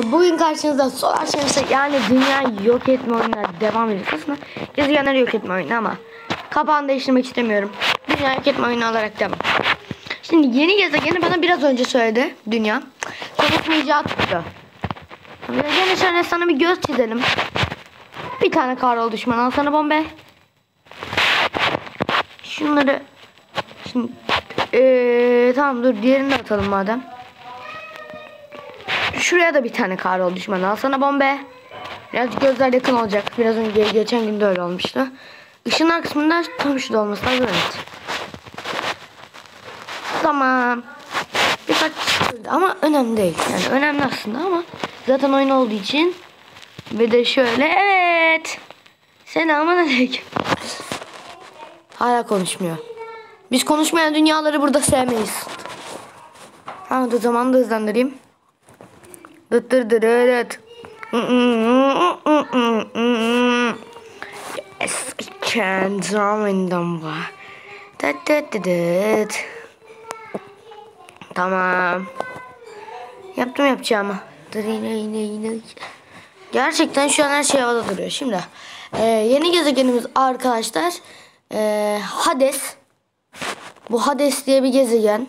Bugün karşınızda Solar Shares'e yani dünyayı yok etme oyununa devam ediyoruz. Aslında gezegenleri yok etme oyunu ama kapağını değiştirmek istemiyorum. Dünya yok etme oyunu olarak devam. Şimdi yeni gezegeni bana biraz önce söyledi dünya. Konuşmayacağı tuttu. Gene şöyle sana bir göz çizelim. Bir tane kahrol düşman al sana bombe. Şunları şimdi tamam dur diğerini de atalım madem. Şuraya da bir tane kahrol düşman al sana bombe. Birazcık gözler yakın olacak. Biraz önce geçen gün de öyle olmuştu. Işınlar kısmında tam şurada olması lazım, evet. Tamam. Birkaç ama önemli değil. Yani önemli aslında ama zaten oyun olduğu için. Ve de şöyle evet. Selamünaleyküm. Hala konuşmuyor. Biz konuşmayan dünyaları burada sevmeyiz. Ha o zaman da hızlandırayım. Dıt. Yes, I can drawing number. Tamam. Yaptım yapacağımı. Gerçekten şu an her şey havada duruyor. Şimdi yeni gezegenimiz arkadaşlar Hades. Bu Hades diye bir gezegen.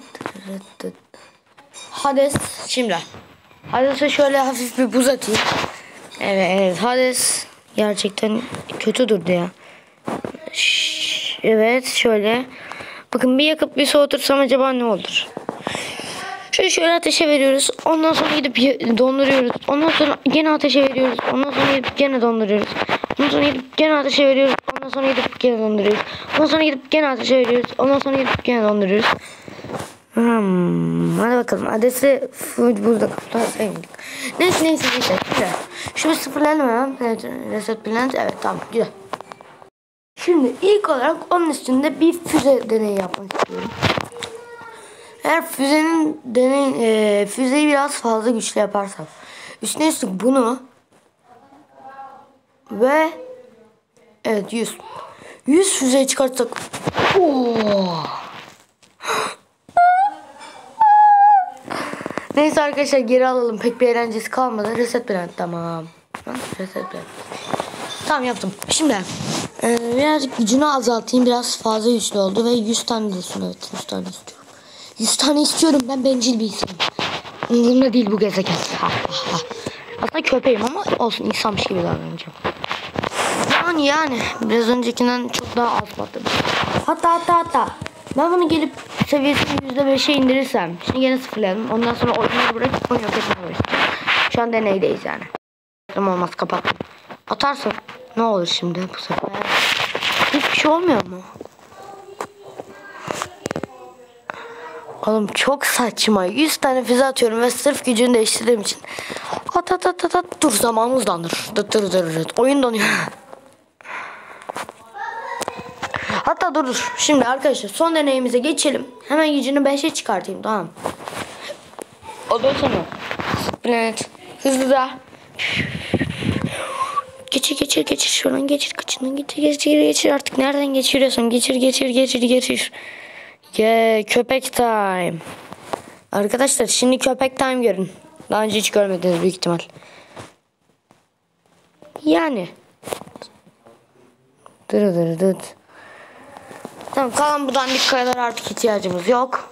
Hades. Şimdi Hades'e şöyle hafif bir buz atayım. Evet Hades gerçekten kötü durdu ya. Evet şöyle. Bakın bir yakıp bir soğutursam acaba ne olur? Şöyle ateşe veriyoruz. Ondan sonra gidip donduruyoruz. Ondan sonra gene ateşe veriyoruz. Ondan sonra gidip gene donduruyoruz. Ondan sonra gidip gene ateşe veriyoruz. Ondan sonra gidip gene donduruyoruz. Ondan sonra gidip gene ateşe veriyoruz. Ondan sonra gidip gene donduruyoruz. Hadi bakalım. Adresi burada saymadık. Neyse. Şunu sıfırlayalım hemen. Evet, reset plant. Evet tamam güzel. Şimdi ilk olarak onun üstünde bir füze deneyi yapmak istiyorum. Eğer füzeyi biraz fazla güçlü yaparsam üstüne üstlük bunu ve evet 100 füzeyi çıkartsak neyse arkadaşlar geri alalım, pek bir eğlencesi kalmadı. Reset plant tamam. Reset plant tamam yaptım. Şimdi birazcık gücünü azaltayım, biraz fazla güçlü oldu ve 100 tane diyorsun. Evet 100 tane istiyorum. 100 tane istiyorum, ben bencil bir insanım. Umurumda değil bu gezegen. Aslında köpeğim ama olsun, insanmış gibi davranacağım. Yani biraz öncekinden çok daha az patladı. Hatta ben bunu gelip seviyesini %5'e indirirsem. Şimdi gene sıfırlayalım. Ondan sonra oyunları bırakıp onu yok etmeye başlayacağım. Şu an deneydeyiz yani. Olmaz kapattım. Atarsın. Ne olur şimdi bu sefer? Hiçbir şey olmuyor mu? Oğlum çok saçma. 100 tane füze atıyorum ve sırf gücünü değiştirdiğim için. At. Dur zamanı hızlandır. Dur. Oyun donuyor. Hatta dur. Şimdi arkadaşlar son deneyimize geçelim. Hemen gücünü 5'e çıkartayım, tamam. Ondan sonra planet hızlı da geçir şuradan geçir artık nereden geçiriyorsun, geçir. Köpek time. Arkadaşlar şimdi köpek time görün. Daha önce hiç görmediniz büyük ihtimal. Yani dır. Tamam, kalan bu dandik kayalara artık ihtiyacımız yok.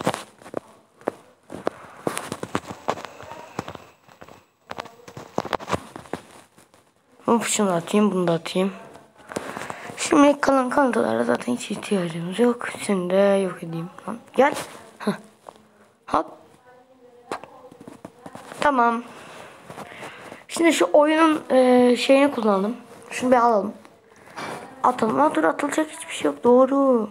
Hop şunu atayım, bunu da atayım. Şimdi kalan kanıtlara zaten hiç ihtiyacımız yok. Şimdi de yok edeyim lan. Gel. Hop. Tamam. Şimdi şu oyunun şeyini kullanalım. Şunu bir alalım. Atalım. Dur, atılacak hiçbir şey yok. Doğru.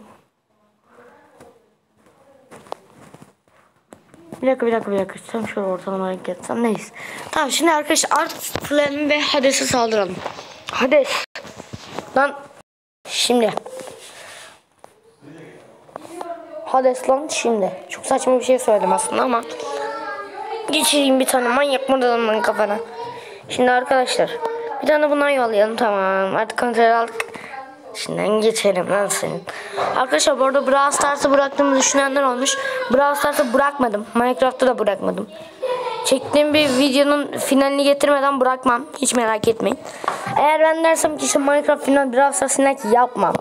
Bir dakika. Tam şöyle ortalama geçsem. Neyse. Tamam şimdi arkadaşlar artık ve Hades'e saldıralım. Hades. Lan. Şimdi. Hades lan şimdi. Çok saçma bir şey söyledim aslında ama. Geçireyim bir tane manyak mı kafana. Şimdi arkadaşlar. Bir tane bundan yollayalım, tamam. Artık kontrol aldık. Şimdiden geçelim lan senin. Arkadaşlar bu arada Brawl Stars'ı bıraktığımı düşünenler olmuş. Brawl Stars'ı bırakmadım. Minecraft'ı da bırakmadım. çektiğim bir videonun finalini getirmeden bırakmam. Hiç merak etmeyin. Eğer ben dersem ki işte Minecraft final Brawl Stars final ki yapmam.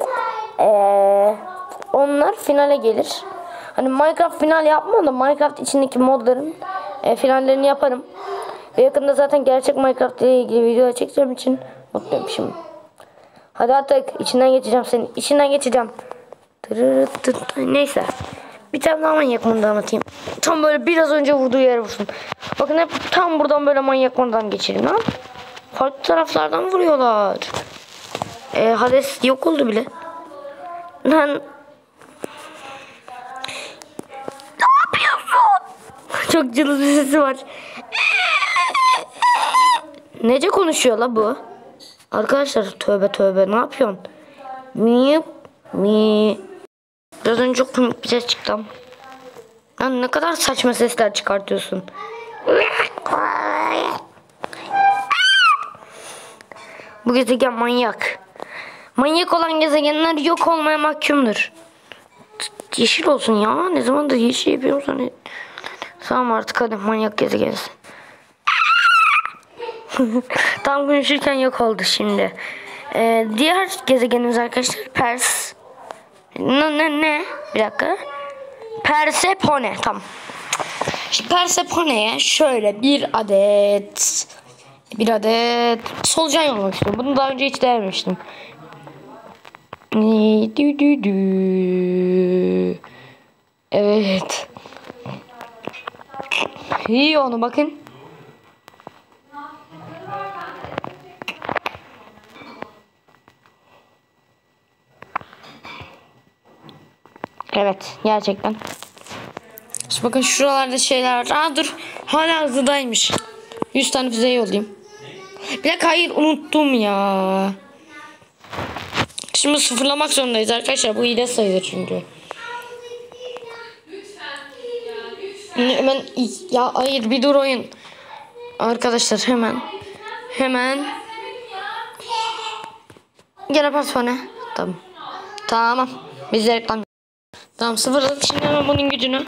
Onlar finale gelir. Hani Minecraft final yapmam da Minecraft içindeki modların finallerini yaparım. Ve yakında zaten gerçek Minecraft ile ilgili video çekeceğim için mutluyum şimdi. Hadi artık içinden geçeceğim senin. İçinden geçeceğim. Neyse. Bir tane daha manyak mındı anlatayım. Tam böyle biraz önce vurduğu yere vursun. Bakın hep tam buradan böyle manyak mından geçireyim lan. Farklı taraflardan vuruyorlar. Hades yok oldu bile. Lan. Ne yapıyorsun? Çok cılız bir sesi var. Nece konuşuyor la bu? Arkadaşlar tövbe tövbe ne yapıyorsun? Mi. Biraz önce çok komik bir ses çıktı. Lan ne kadar saçma sesler çıkartıyorsun. Bu gezegen manyak. Manyak olan gezegenler yok olmaya mahkumdur. Yeşil olsun ya. Ne zamandır yeşil yapıyorum. Tamam artık hadi manyak gezegensin. Tam konuşurken yok oldu şimdi. Diğer gezegenimiz arkadaşlar Pers. Ne? Bir dakika. Persepone. Tamam. İşte Persepone'ye şöyle bir adet solucan yollamak istiyorum. Bunu daha önce hiç denememiştim. Evet. İyi onu bakın. Evet gerçekten. İşte bakın şuralarda şeyler var. Aa dur. Hala hızlıdaymış. 100 tane füze yollayayım. Bir dakika hayır unuttum ya. Şimdi sıfırlamak zorundayız arkadaşlar. Bu hile sayılır çünkü. Hemen ya hayır bir dur oyun. Arkadaşlar hemen. Gene Persepone. Tamam. Biz reklam. Tamam sıfırladık. Şimdi hemen bunun gücünü.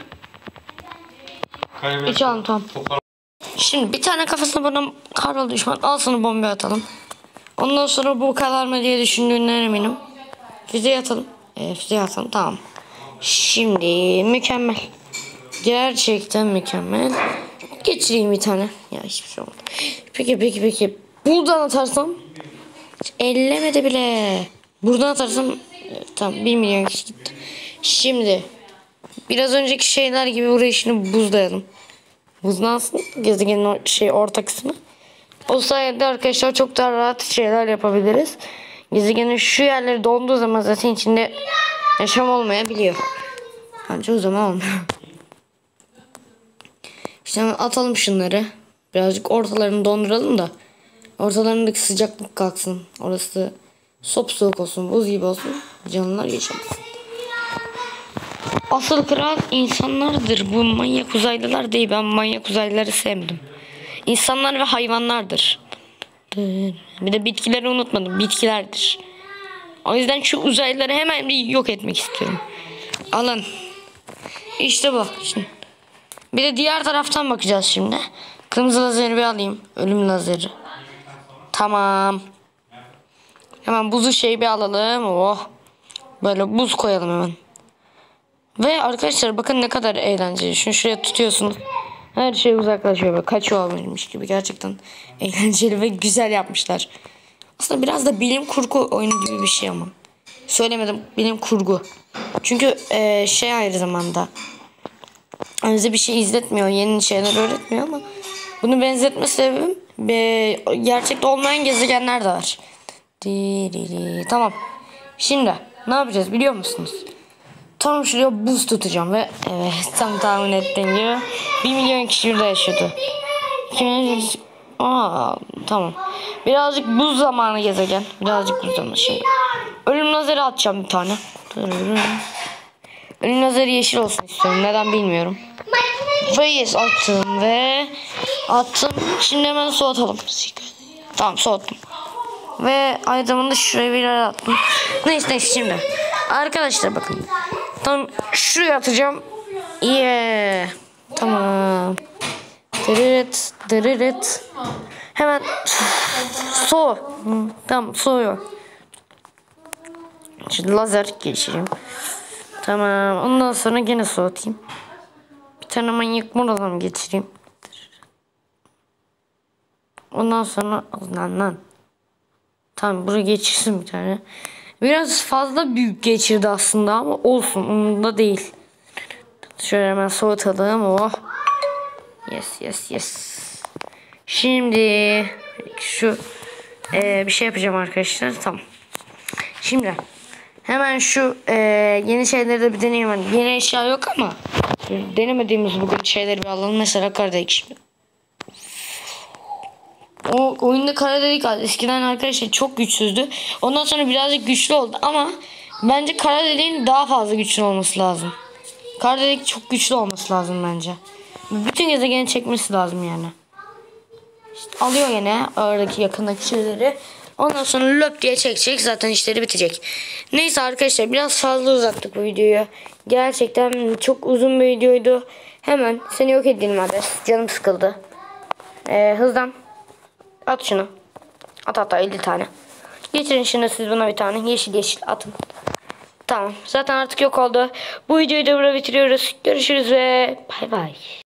Hiç alın tamam. Şimdi bir tane kafasına buradan kahrol düşman. Al sana bomba atalım. Ondan sonra bu kadar mı diye düşündüğünden eminim. Füze atalım. Füze atalım tamam. Şimdi mükemmel. Gerçekten mükemmel. Geçireyim bir tane. Ya hiçbir şey olmadı. Peki. Buradan atarsam hiç ellemedi bile. Buradan atarsam tamam 1 milyon kişi gitti. Şimdi biraz önceki şeyler gibi burayı şimdi buzlayalım. Buzlansın gezegenin orta kısmı. O sayede arkadaşlar çok daha rahat şeyler yapabiliriz. Gezegenin şu yerleri donduğu zaman zaten içinde yaşam olmayabiliyor. Bence o zaman olmuyor. İşte atalım şunları. Birazcık ortalarını donduralım da ortalarındaki sıcaklık kalksın. Orası soğuk olsun, buz gibi olsun. Canlılar yaşamasın. Asıl kral insanlardır. Bu manyak uzaylılar değil. Ben manyak uzaylıları sevmedim. İnsanlar ve hayvanlardır. Bir de bitkileri unutmadım. Bitkilerdir. O yüzden şu uzaylıları hemen bir yok etmek istiyorum. Alın. İşte bu. Şimdi. Bir de diğer taraftan bakacağız şimdi. Kırmızı lazeri bir alayım. Ölüm lazeri. Tamam. Hemen buzu bir alalım. Oh. Böyle buz koyalım hemen. Ve arkadaşlar bakın ne kadar eğlenceli. Şunu şuraya tutuyorsunuz. Her şey uzaklaşıyor. Böyle kaçıyormuş gibi. Gerçekten eğlenceli ve güzel yapmışlar. Aslında biraz da bilim kurgu oyunu gibi bir şey ama. Söylemedim. Bilim kurgu. Çünkü aynı zamanda. Bize bir şey izletmiyor. Yeni şeyler öğretmiyor ama. Bunu benzetme sebebim gerçekte olmayan gezegenler de var. Tamam. Şimdi ne yapacağız biliyor musunuz? Tam şuraya buz tutacağım ve evet tam tahmin ettiğim gibi 1 milyon kişi burada yaşıyordu. Tamam. Birazcık buz zamanı gezegen. Birazcık buz zamanı şimdi. Ölüm lazeri atacağım bir tane. Ölüm lazeri yeşil olsun istiyorum. Neden bilmiyorum. Ve attım. Şimdi hemen soğutalım. Tamam soğuttum. Ve aynı zamanda şuraya bir yer attım. Neyse şimdi. Arkadaşlar bakın. Tam şuraya atacağım. Tamam. Dırırıt dırırıt. Hemen tamam soğuyor. Şimdi lazer geçireyim. Tamam, ondan sonra gene soğutayım. Bir tane manyak mor adam geçireyim. Ondan sonra lan. Tamam, buraya geçirsin bir tane. Biraz fazla büyük geçirdi aslında ama olsun, umurumda değil. Şöyle hemen soğutalım. Oh. Yes. Şimdi şu bir şey yapacağım arkadaşlar. Tamam. Şimdi hemen şu yeni şeyleri de bir deneyelim. Yani yeni eşya yok ama denemediğimiz bugün şeyleri bir alalım. Mesela kara delik şimdi. O oyunda kara delik eskiden arkadaşlar çok güçsüzdü. Ondan sonra birazcık güçlü oldu ama bence kara deliğin daha fazla güçlü olması lazım. Kara delik çok güçlü olması lazım bence. Bütün gezegeni çekmesi lazım yani. İşte alıyor yine oradaki yakındaki şeyleri. Ondan sonra löp diye çekecek, zaten işleri bitecek. Neyse arkadaşlar, biraz fazla uzattık bu videoyu. Gerçekten çok uzun bir videoydu. Hemen seni yok edelim hadi. Canım sıkıldı. Hızdan. At şunu. At 50 tane. Geçirin şimdi siz buna bir tane. Yeşil atın. Tamam. Zaten artık yok oldu. Bu videoyu da burada bitiriyoruz. Görüşürüz ve bay bay.